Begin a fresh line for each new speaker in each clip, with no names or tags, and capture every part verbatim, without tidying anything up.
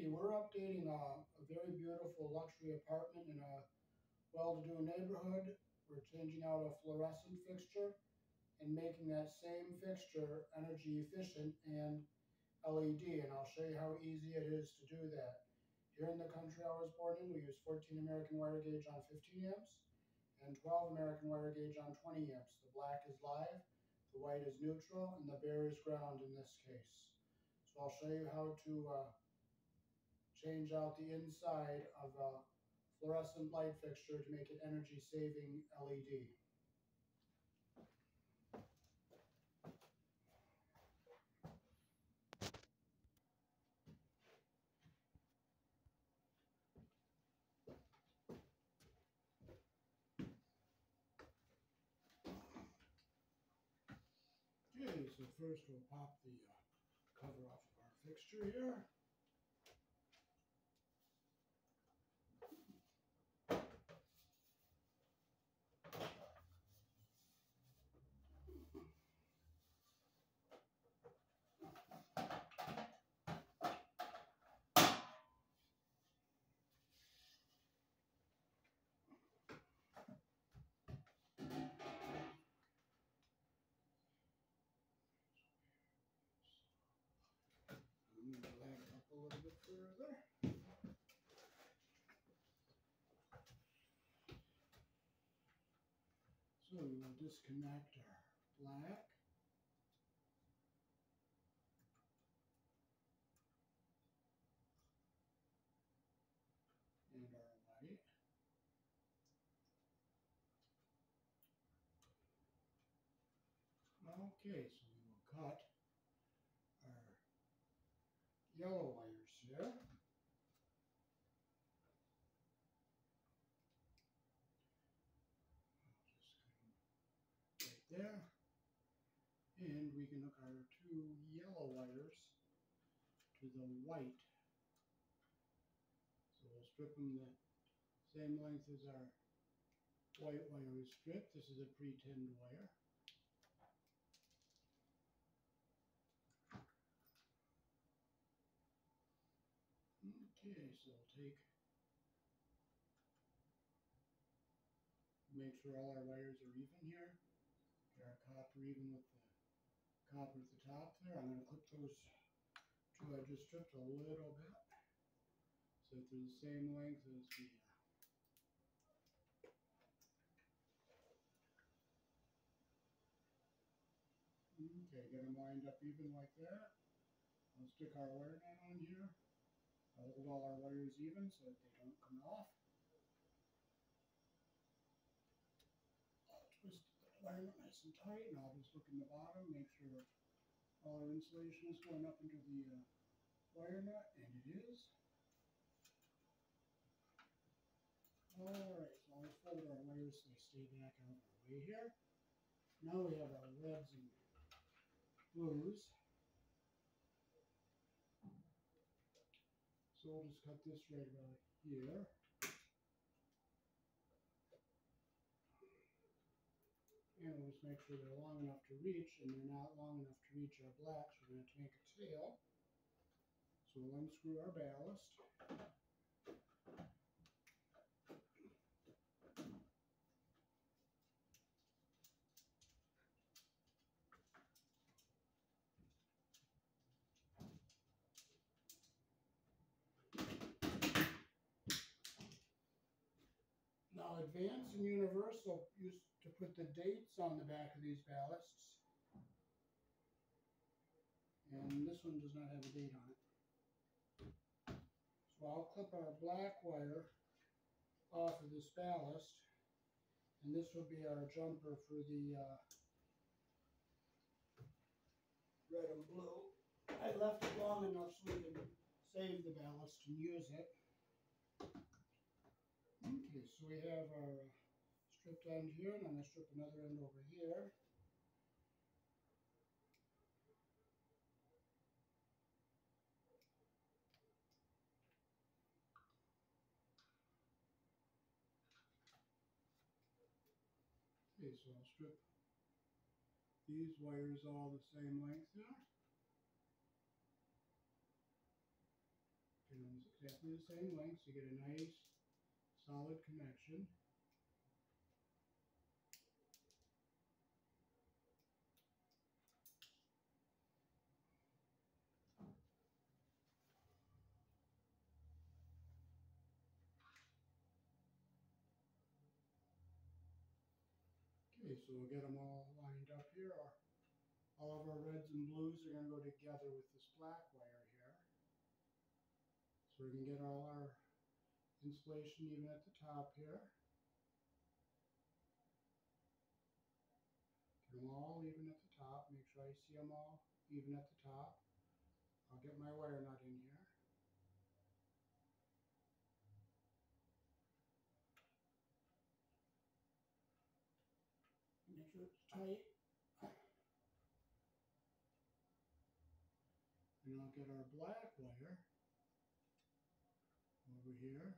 Alrighty, we're updating a, a very beautiful luxury apartment in a well-to-do neighborhood. We're changing out a fluorescent fixture and making that same fixture energy efficient and L E D, and I'll show you how easy it is to do that. Here in the country I was born in, we use fourteen American wire gauge on fifteen amps and twelve American wire gauge on twenty amps. The black is live, the white is neutral, and the bare is ground in this case. So I'll show you how to uh, change out the inside of a fluorescent light fixture to make it energy saving L E D. Okay, so first we'll pop the uh, cover off of our fixture here. I'm going to lag it up a little bit further. So we will disconnect our black. And our white. Okay, so we will cut our yellow wires here. Right there, and we can hook our two yellow wires to the white. So we'll strip them the same length as our white wire is stripped. This is a pre-tinned wire. Okay, so we'll take, make sure all our wires are even here. Get our copper even with the copper at the top there. I'm going to clip those two I just stripped a little bit so that they're the same length as the uh, okay, get them lined up even like that. I'll stick our wire nut on here. I'll hold all our wires even so that they don't come off. I'll twist the wire nut nice and tight, and I'll just look in the bottom, make sure all our insulation is going up into the uh, wire nut, and it is. Alright, so I'll fold our wires so they stay back out of our way here. Now we have our reds and blues. So we'll just cut this right about here. And we'll just make sure they're long enough to reach, and they're not long enough to reach our black, so we're going to make a tail. So we'll unscrew our ballast. Now Advance and Universal used to put the dates on the back of these ballasts. And this one does not have a date on it. So I'll clip our black wire off of this ballast, and this will be our jumper for the uh, red and blue. I left it long enough so we can save the ballast and use it. Okay, so we have our uh, stripped end here, and I'm going to strip another end over here. Okay, so I'll strip these wires all the same length there. Get And it's exactly the same length, so you get a nice solid connection. Okay, so we'll get them all lined up here. All of our reds and blues are going to go together with this black wire here. So we can get all our insulation even at the top here. Get them all even at the top. Make sure I see them all even at the top. I'll get my wire nut in here. Make sure it's tight. And I'll get our black wire over here.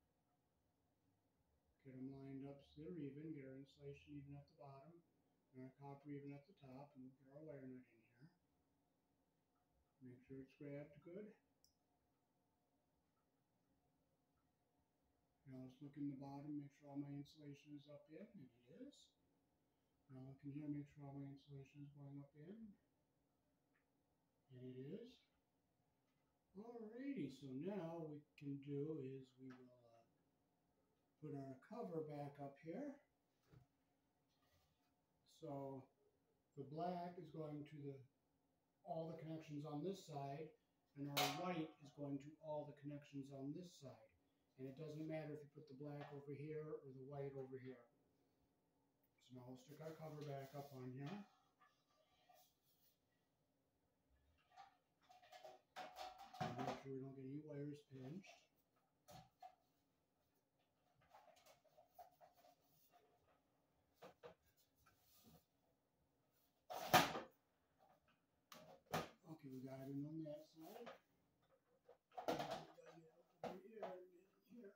Get them lined up so they're even. Get our insulation even at the bottom. And our copper even at the top. And get our wire nut in here. Make sure it's grabbed good. Now let's look in the bottom, make sure all my insulation is up in, and it is. Now look in here, make sure all my insulation is going up in, and it is. Alrighty, so now what we can do is we will uh, put our cover back up here. So the black is going to the all the connections on this side, and our white is going to all the connections on this side. And it doesn't matter if you put the black over here or the white over here. So now we'll stick our cover back up on here. And make sure we don't get any wires pinched. Okay, we got it in on that side. We got it over here and here.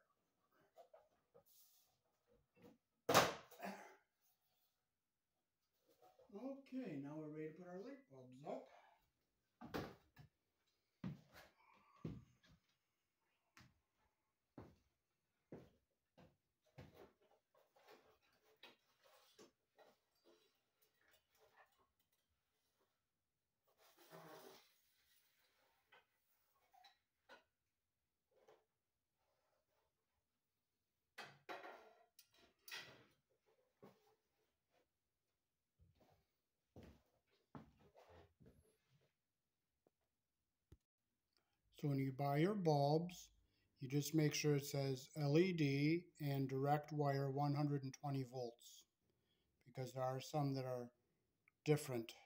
Okay, now we're ready to put our light bulbs up. So when you buy your bulbs, you just make sure it says L E D and direct wire one hundred twenty volts, because there are some that are different